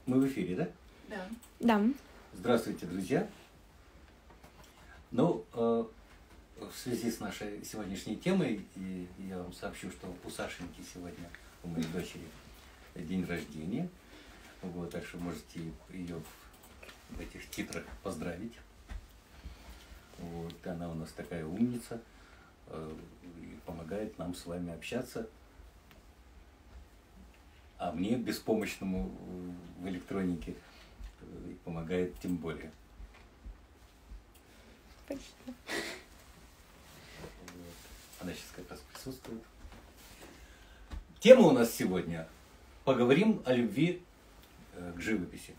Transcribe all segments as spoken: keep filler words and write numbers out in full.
Мы в эфире, да? Да. Да. Здравствуйте, друзья. Ну, э, в связи с нашей сегодняшней темой, и я вам сообщу, что у Сашеньки сегодня, у моей дочери, день рождения. Вот, так что можете ее в этих титрах поздравить. Вот, она у нас такая умница э, и помогает нам с вами общаться. А мне, беспомощному в электронике, помогает тем более. Спасибо. Вот. Она сейчас как раз присутствует. Тема у нас сегодня. Поговорим о любви э, к живописи.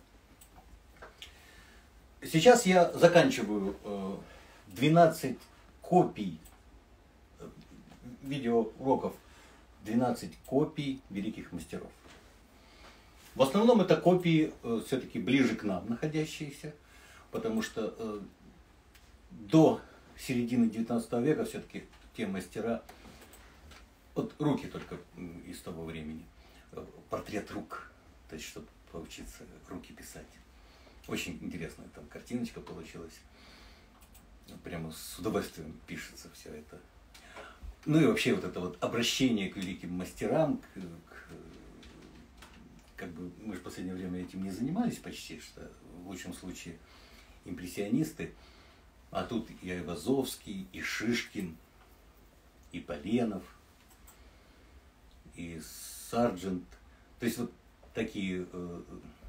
Сейчас я заканчиваю э, двенадцать копий э, видеоуроков, двенадцать копий великих мастеров. В основном это копии э, все-таки ближе к нам находящиеся, потому что э, до середины девятнадцатого века все-таки те мастера, вот руки только из того времени, э, портрет рук, то есть чтобы поучиться руки писать. Очень интересная там картиночка получилась, прямо с удовольствием пишется все это. Ну и вообще вот это вот обращение к великим мастерам, к, к как бы мы же в последнее время этим не занимались почти, что в лучшем случае импрессионисты, а тут и Айвазовский, и Шишкин, и Поленов, и Сарджент, то есть вот такие э,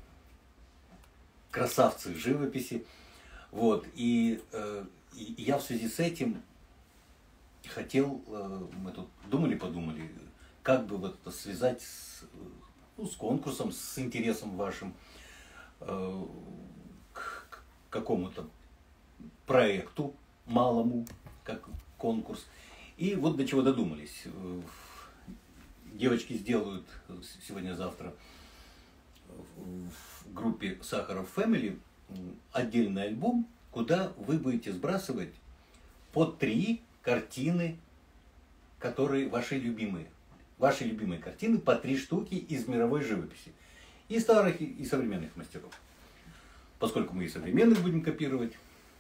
красавцы живописи, вот, и, э, и я в связи с этим хотел, э, мы тут думали-подумали, как бы вот это связать с, ну, с конкурсом, с интересом вашим э, к, к какому-то проекту малому, как конкурс. И вот до чего додумались. Девочки сделают сегодня-завтра в группе Сахаров Family отдельный альбом, куда вы будете сбрасывать по три картины, которые ваши любимые. Ваши любимые картины по три штуки из мировой живописи. И старых, и современных мастеров. Поскольку мы и современных будем копировать,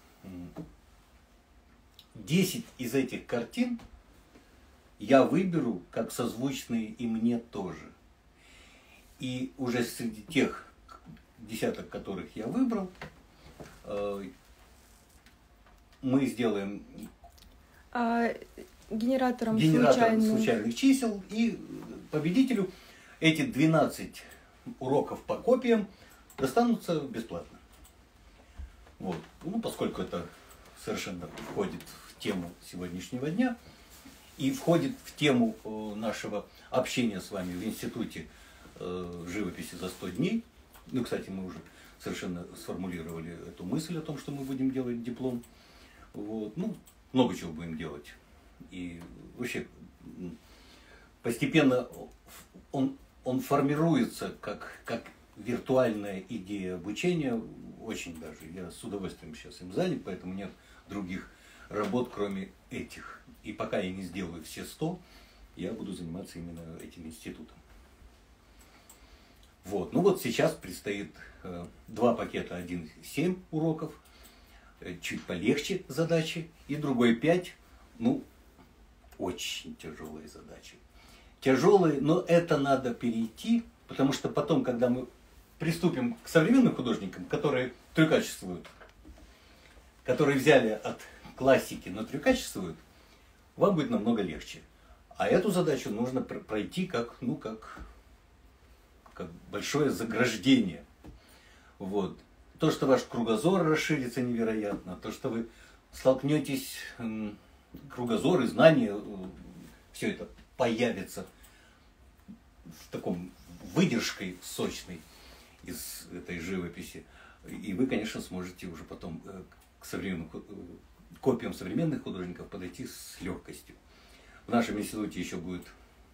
десять из этих картин я выберу как созвучные и мне тоже. И уже среди тех десяток, которых я выбрал, мы сделаем А, генератором генератор случайных. случайных чисел, и победителю эти двенадцать уроков по копиям достанутся бесплатно. Вот. Ну, поскольку это совершенно входит в тему сегодняшнего дня и входит в тему нашего общения с вами в Институте живописи за сто дней. Ну, кстати, мы уже совершенно сформулировали эту мысль о том, что мы будем делать диплом. Вот. Ну, много чего будем делать. И вообще постепенно он, он формируется как, как виртуальная идея обучения. Очень даже. Я с удовольствием сейчас им занят, поэтому нет других работ, кроме этих. И пока я не сделаю все сто, я буду заниматься именно этим институтом. Вот. Ну вот сейчас предстоит э, два пакета, один семь уроков, э, чуть полегче задачи, и другой пять, ну, очень тяжелые задачи. Тяжелые, но это надо перейти, потому что потом, когда мы приступим к современным художникам, которые трюкачествуют, которые взяли от классики, но трюкачествуют, вам будет намного легче. А эту задачу нужно пройти как, ну, как, как большое заграждение. Вот. То, что ваш кругозор расширится невероятно, то, что вы столкнетесь, кругозор и знания, все это появится в таком выдержкой сочной из этой живописи. И вы, конечно, сможете уже потом к современным, копиям современных художников подойти с легкостью. В нашем институте еще будет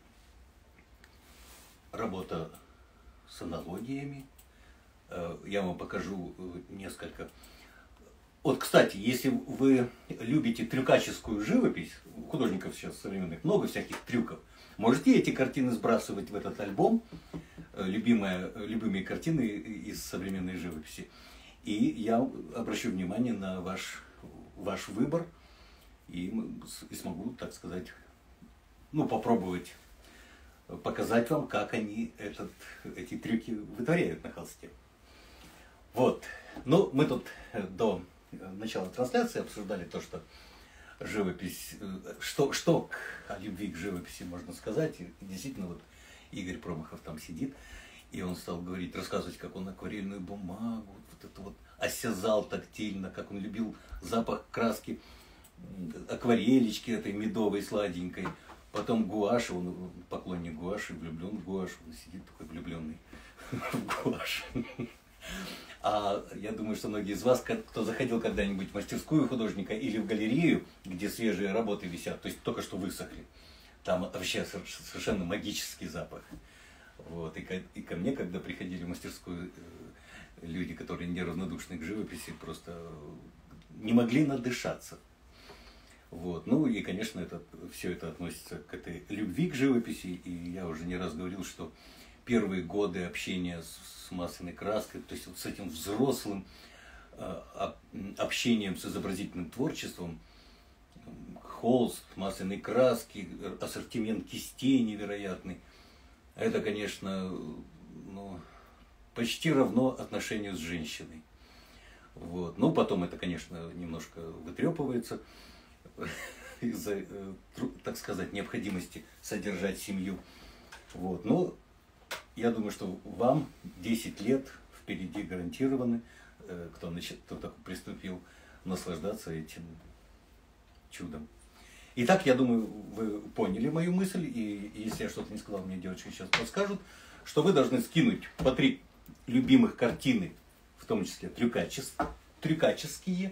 работа с аналогиями. Я вам покажу несколько Вот, кстати, если вы любите трюкаческую живопись, у художников сейчас современных много всяких трюков, можете эти картины сбрасывать в этот альбом, любимые, любимые картины из современной живописи. И я обращу внимание на ваш, ваш выбор и, и смогу, так сказать, ну, попробовать показать вам, как они этот, эти трюки вытворяют на холсте. Вот. Ну, мы тут до начала трансляции обсуждали то, что живопись, что, что о любви к живописи можно сказать. И действительно, вот Игорь Промахов там сидит, и он стал говорить, рассказывать, как он акварельную бумагу, вот это вот осязал тактильно, как он любил запах краски акварелечки этой медовой, сладенькой. Потом гуашь, он поклонник гуаши, влюблен в гуашь, он сидит такой влюбленный в гуашь. А я думаю, что многие из вас, кто заходил когда-нибудь в мастерскую художника или в галерею, где свежие работы висят, то есть только что высохли, там вообще совершенно магический запах. Вот. И, ко, и ко мне, когда приходили в мастерскую люди, которые неравнодушны к живописи, просто не могли надышаться. Вот. Ну и, конечно, это, все это относится к этой любви к живописи. И я уже не раз говорил, что первые годы общения с, с масляной краской, то есть вот с этим взрослым э, общением с изобразительным творчеством, холст, масляные краски, ассортимент кистей невероятный, это, конечно, ну, почти равно отношению с женщиной. Вот. Ну, потом это, конечно, немножко вытрепывается из-за, так сказать, необходимости содержать семью. Вот. Но я думаю, что вам десять лет впереди гарантированы, кто, значит, кто так приступил, наслаждаться этим чудом. Итак, я думаю, вы поняли мою мысль, и если я что-то не сказал, мне девочки сейчас подскажут, что вы должны скинуть по три любимых картины, в том числе трюкаческие, трюкаческие,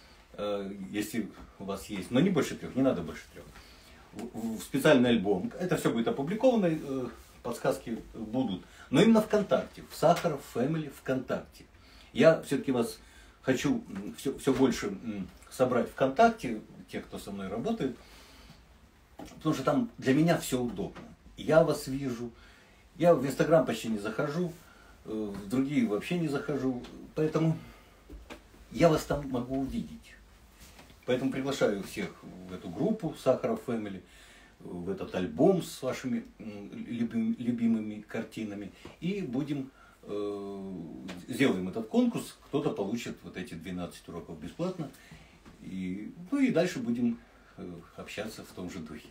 если у вас есть, но не больше трех, не надо больше трех, в специальный альбом. Это все будет опубликовано, подсказки будут, но именно ВКонтакте, в Сахаров Фэмили ВКонтакте. Я все-таки вас хочу все, все больше собрать ВКонтакте, тех, кто со мной работает, потому что там для меня все удобно. Я вас вижу, я в Инстаграм почти не захожу, в другие вообще не захожу, поэтому я вас там могу увидеть. Поэтому приглашаю всех в эту группу Сахаров Фэмили, в этот альбом с вашими любим, любимыми картинами. И будем, э, сделаем этот конкурс, кто-то получит вот эти двенадцать уроков бесплатно. И, ну и дальше будем э, общаться в том же духе.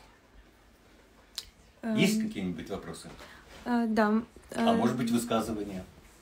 Эм... Есть какие-нибудь вопросы? А, да. А может быть высказывания?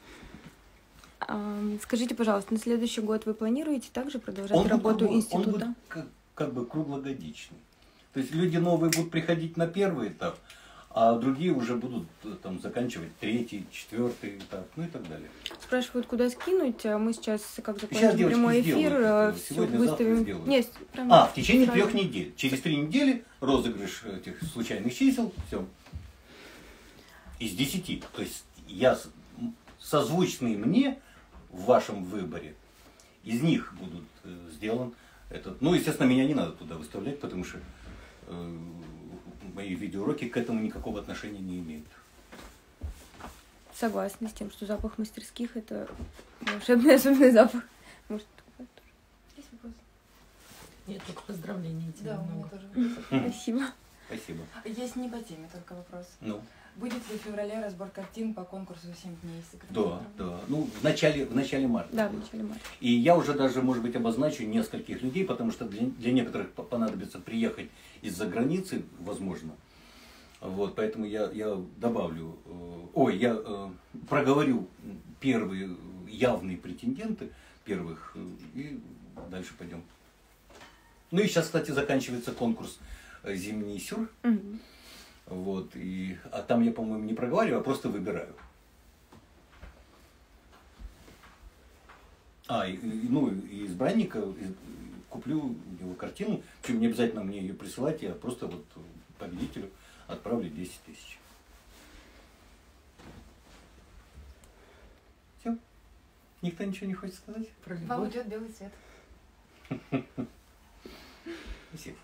Скажите, пожалуйста, на следующий год вы планируете также продолжать он работу будет, института? Он будет как, как бы круглогодичный. То есть люди новые будут приходить на первый этап, а другие уже будут там заканчивать третий, четвертый этап, ну и так далее. Спрашивают, куда скинуть, а мы сейчас, как закончим прямой эфир, сегодня, выставим. Завтра Нет, а, в течение правильно. трех недель. Через три недели розыгрыш этих случайных чисел, все. Из десяти. То есть я созвучный мне в вашем выборе, из них будут э, сделан этот. Ну, естественно, меня не надо туда выставлять, потому что э, мои видеоуроки к этому никакого отношения не имеют. Согласна с тем, что запах мастерских — это волшебный особенный запах. Может, есть вопрос? Нет, только поздравления. Да, у меня тоже. Спасибо. Спасибо. Есть не по теме, только вопрос. Ну. Будет ли в феврале разбор картин по конкурсу «семь дней секрета»? Да, да. Ну, в начале, в начале марта. Да, в начале марта. И я уже даже, может быть, обозначу нескольких людей, потому что для, для некоторых понадобится приехать из-за границы, возможно. Вот, поэтому я, я добавлю, э, ой, я э, проговорю первые явные претенденты, первых, э, и дальше пойдем. Ну и сейчас, кстати, заканчивается конкурс «Зимний сюр». Угу. Вот, и, а там я, по-моему, не проговариваю, а просто выбираю. А, и, ну, и избранника, и, куплю его картину, причем не обязательно мне ее присылать, я просто вот победителю отправлю десять тысяч. Все? Никто ничего не хочет сказать? Вам идет белый цвет. Спасибо.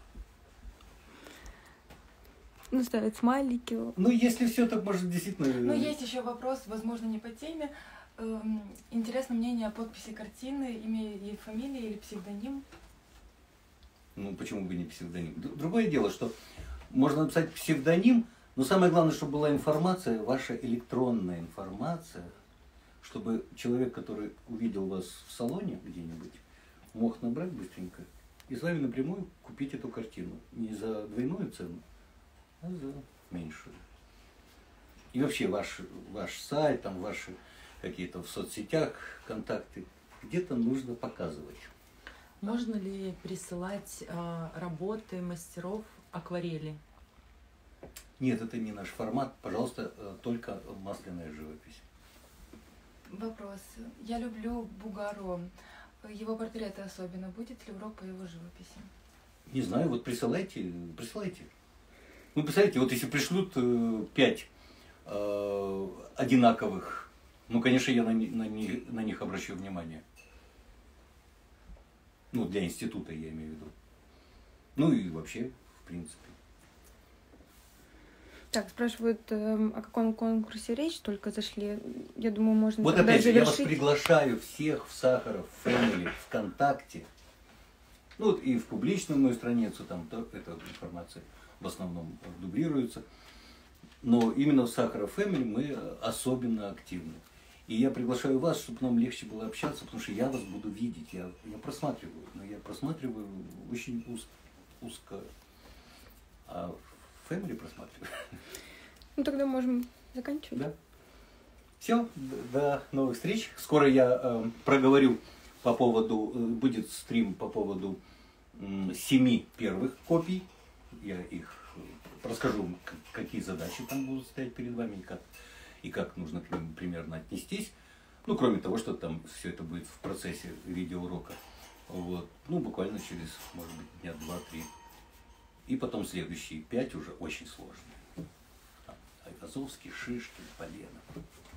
Ну, ставят смайлики. Ну, если все, так может действительно... Ну, есть еще вопрос, возможно, не по теме. Эм, Интересно мнение о подписи картины, имя и фамилия или псевдоним? Ну, почему бы не псевдоним? Д- Другое дело, что можно написать псевдоним, но самое главное, чтобы была информация, ваша электронная информация, чтобы человек, который увидел вас в салоне где-нибудь, мог набрать быстренько и с вами напрямую купить эту картину. Не за двойную цену, а за меньшую. И вообще ваш, ваш сайт, там ваши какие-то в соцсетях контакты, где-то нужно показывать. Можно ли присылать а, работы мастеров акварели? Нет, это не наш формат. Пожалуйста, э, только масляная живопись. Вопрос. Я люблю Бугаро. Его портреты особенно. Будет ли урок по его живописи? Не знаю, вот присылайте, присылайте. Ну, представляете, вот если пришлют э, пять э, одинаковых, ну, конечно, я на, ни- на, ни- на них обращу внимание. Ну, для института я имею в виду. Ну и вообще, в принципе. Так, спрашивают, эм, о каком конкурсе речь, только зашли. Я думаю, можно Вот тогда опять же, я вас завершить. приглашаю всех в Сахаров Family, ВКонтакте. Ну вот и в публичную мою страницу, там то, эта информация в основном дублируется. Но именно в Сахаров Family мы особенно активны. И я приглашаю вас, чтобы нам легче было общаться, потому что я вас буду видеть. Я, я просматриваю, но я просматриваю очень уз- узко. А в Family просматриваю. Ну, тогда можем заканчивать. Да. Все, до новых встреч. Скоро я э, проговорю по поводу, э, будет стрим по поводу м, семи первых копий. Я их э, расскажу, к- какие задачи там будут стоять перед вами и как, и как нужно к ним примерно отнестись. Ну, кроме того, что там все это будет в процессе видеоурока. Вот. Ну, буквально через, может быть, дня два-три. И потом следующие пять уже очень сложные. Там Айвазовский, Шишкин, Полена.